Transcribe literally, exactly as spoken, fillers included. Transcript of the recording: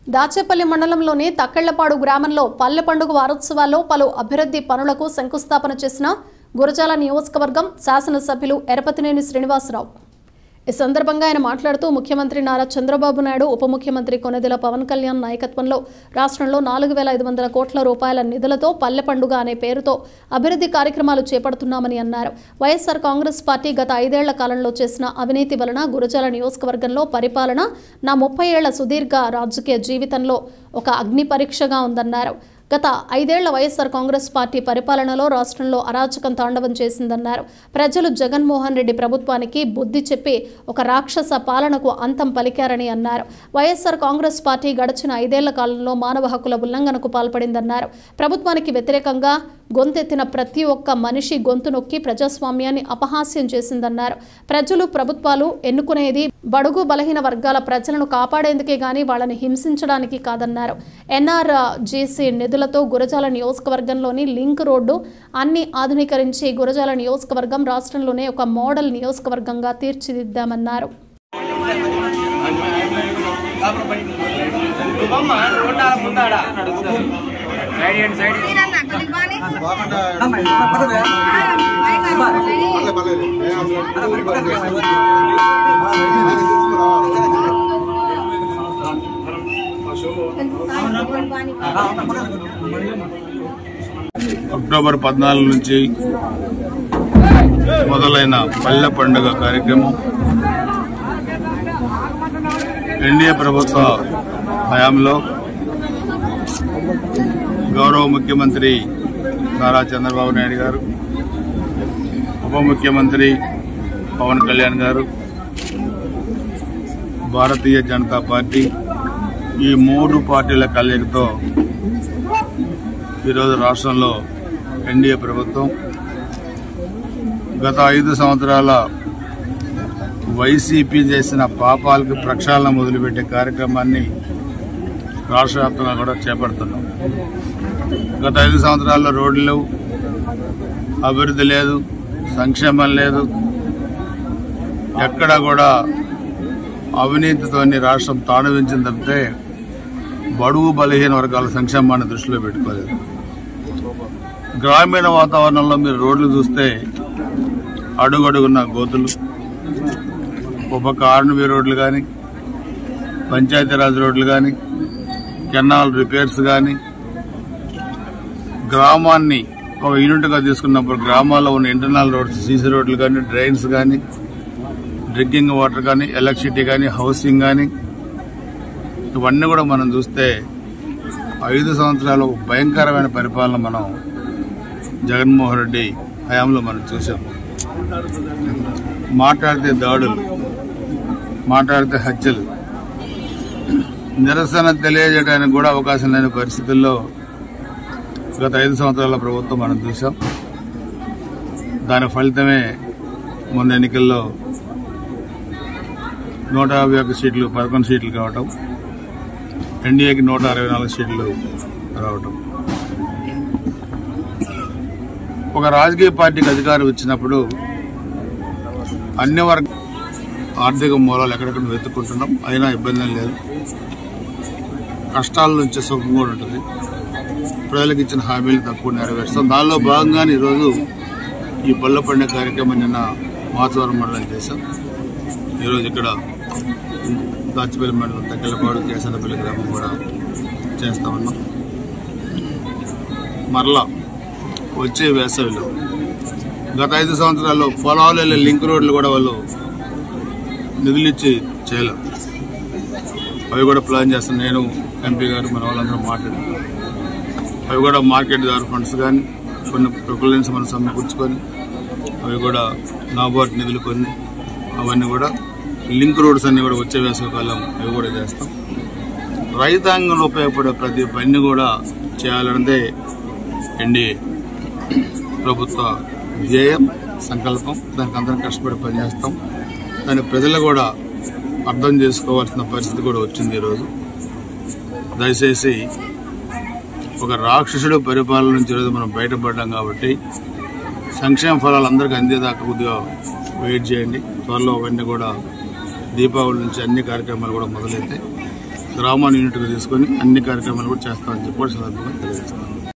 దాచేపల్లి మండలంలోని తక్కెళ్లపాడు గ్రామంలో పల్లె పండుగ వారోత్సవాల్లో పలు అభివృద్ధి పనులకు శంకుస్థాపన చేసిన గురజాల నియోజకవర్గం శాసనసభ్యులు ఎరపతినేని శ్రీనివాసరావు. ఈ సందర్భంగా ఆయన మాట్లాడుతూ ముఖ్యమంత్రి నారా చంద్రబాబు నాయుడు, ఉప ముఖ్యమంత్రి కొనెదెల పవన్ కళ్యాణ్ నాయకత్వంలో రాష్ట్రంలో నాలుగు వేల ఐదు వందల కోట్ల రూపాయల నిధులతో పల్లె పండుగ అనే పేరుతో అభివృద్ధి కార్యక్రమాలు చేపడుతున్నామని అన్నారు. వైఎస్ఆర్ కాంగ్రెస్ పార్టీ గత ఐదేళ్ల కాలంలో చేసిన అవినీతి వలన గురజాల నియోజకవర్గంలో పరిపాలన నా ముప్పై ఏళ్ల సుదీర్ఘ రాజకీయ జీవితంలో ఒక అగ్ని పరీక్షగా ఉందన్నారు. గత ఐదేళ్ల వైఎస్ఆర్ కాంగ్రెస్ పార్టీ పరిపాలనలో రాష్ట్రంలో అరాచకం తాండవం చేసిందన్నారు. ప్రజలు జగన్మోహన్ రెడ్డి ప్రభుత్వానికి బుద్ధి చెప్పి ఒక రాక్షస పాలనకు అంతం పలికారని అన్నారు. వైఎస్ఆర్ కాంగ్రెస్ పార్టీ గడిచిన ఐదేళ్ల కాలంలో మానవ హక్కుల ఉల్లంఘనకు పాల్పడిందన్నారు. ప్రభుత్వానికి వ్యతిరేకంగా గొంతెత్తిన ప్రతి ఒక్క మనిషి గొంతు నొక్కి ప్రజాస్వామ్యాన్ని అపహాస్యం చేసిందన్నారు. ప్రజలు ప్రభుత్వాలు ఎన్నుకునేది బడుగు బలహీన వర్గాల ప్రజలను కాపాడేందుకే గాని వాళ్ళని హింసించడానికి కాదన్నారు. ఎన్ఆర్జీసీ నిధులతో గురజాల నియోజకవర్గంలోని లింక్ రోడ్డు అన్ని ఆధునీకరించి గురజాల నియోజకవర్గం రాష్ట్రంలోనే ఒక మోడల్ నియోజకవర్గంగా తీర్చిదిద్దామన్నారు. అక్టోబర్ పద్నాలుగు నుంచి మొదలైన పల్లె పండుగ కార్యక్రమం ఎన్డీఏ ప్రభుత్వ హయాంలో గౌరవ ముఖ్యమంత్రి నారా చంద్రబాబు నాయుడు గారు, ఉప ముఖ్యమంత్రి పవన్ కళ్యాణ్ గారు, భారతీయ జనతా పార్టీ ఈ మూడు పార్టీల కలయికతో ఈరోజు రాష్ట్రంలో ఎన్డీఏ ప్రభుత్వం గత ఐదు సంవత్సరాల వైసీపీ చేసిన పాపాలకు ప్రక్షాళన మొదలుపెట్టే కార్యక్రమాన్ని రాష్ట్ర వ్యాప్తంగా కూడా చేపడుతున్నాం. గత ఐదు సంవత్సరాల్లో రోడ్లు లేవు, అభివృద్ధి లేదు, సంక్షేమం లేదు, ఎక్కడా కూడా అవినీతితో రాష్ట్రం తాండవించింది తప్పితే బడుగు బలహీన వర్గాల సంక్షేమాన్ని దృష్టిలో పెట్టుకోలేదు. గ్రామీణ వాతావరణంలో మీరు రోడ్లు చూస్తే అడుగడుగున్న గోతులు, ఉప ఆర్ఎన్బి రోడ్లు కానీ, పంచాయతీరాజ్ రోడ్లు కానీ, కెనాల్ రిపేర్స్ కానీ, గ్రామాన్ని ఒక యూనిట్గా తీసుకున్నప్పుడు గ్రామాల్లో ఉన్న ఇంటర్నల్ రోడ్స్, సీసీ రోడ్లు కానీ, డ్రైన్స్ కానీ, డ్రింకింగ్ వాటర్ కానీ, ఎలక్ట్రిసిటీ కానీ, హౌసింగ్ కానీ, ఇవన్నీ కూడా మనం చూస్తే ఐదు సంవత్సరాలు భయంకరమైన పరిపాలన మనం జగన్మోహన్ రెడ్డి హయాంలో మనం చూసాం. మాట్లాడితే దాడులు, మాట్లాడితే హత్యలు, నిరసన తెలియజేయడానికి కూడా అవకాశం లేని పరిస్థితుల్లో గత ఐదు సంవత్సరాల ప్రభుత్వం మనం చూసాం. దాని ఫలితమే మొన్న ఎన్నికల్లో నూట యాభై ఒక్క సీట్లు పదకొండు సీట్లు కావటం, ఎన్డీఏకి నూట అరవై నాలుగు సీట్లు రావటం. ఒక రాజకీయ పార్టీకి అధికారం ఇచ్చినప్పుడు అన్ని వర్గ ఆర్థిక మూలాలు ఎక్కడెక్కడ వెతుక్కుంటున్నాం, అయినా ఇబ్బంది లేదు. కష్టాల నుంచి సుఖం కూడా ఉంటుంది. ప్రజలకు ఇచ్చిన హామీలు తక్కువ నెరవేరుస్తాం. దానిలో భాగంగానే ఈరోజు ఈ పల్లె పండుగ కార్యక్రమం నిన్న మాచవరం మండలం చేశాం. ఈరోజు ఇక్కడ దాచేపల్లి మండలం తక్కెళ్లపాడు కేసరపల్లి గ్రామం కూడా చేస్తా ఉన్నాం. మరలా వచ్చే వేసవిలో గత ఐదు సంవత్సరాల్లో పొలాలు వెళ్ళే లింక్ రోడ్లు కూడా వాళ్ళు నిధులు ఇచ్చి చేయలేం. అవి కూడా ప్లాన్ చేస్తాం. నేను ఎంపీ గారు మన వాళ్ళందరూ మాట్లాడి అవి కూడా మార్కెట్ ద్వారా ఫండ్స్ కానీ కొన్ని ప్రొక్లెన్స్ మనం సమకూర్చుకొని అవి కూడా నాబార్డ్ నిధులు కొన్ని అవన్నీ కూడా లింక్ రోడ్స్ అన్ని కూడా వచ్చే వేసవికాలం అవి కూడా చేస్తాం. రైతాంగంలో ఉపయోగపడే ప్రతి పని కూడా చేయాలన్నదే ఎన్డీఏ ప్రభుత్వ ధ్యేయం, సంకల్పం. దానికి అందరం కష్టపడి పనిచేస్తాం. దాన్ని ప్రజలు కూడా అర్థం చేసుకోవాల్సిన పరిస్థితి కూడా వచ్చింది. ఈరోజు దయచేసి ఒక రాక్షసుడు పరిపాలన నుంచి ఈరోజు మనం బయటపడ్డాం కాబట్టి సంక్షేమ ఫలాలు అందరికీ అందేదాకా కొద్దిగా వెయిట్ చేయండి. త్వరలో అవన్నీ కూడా దీపావళి నుంచి అన్ని కార్యక్రమాలు కూడా మొదలైతే గ్రామాన్ని యూనిట్గా తీసుకొని అన్ని కార్యక్రమాలు కూడా చేస్తామని చెప్పి సందర్భంగా తెలియజేస్తాం.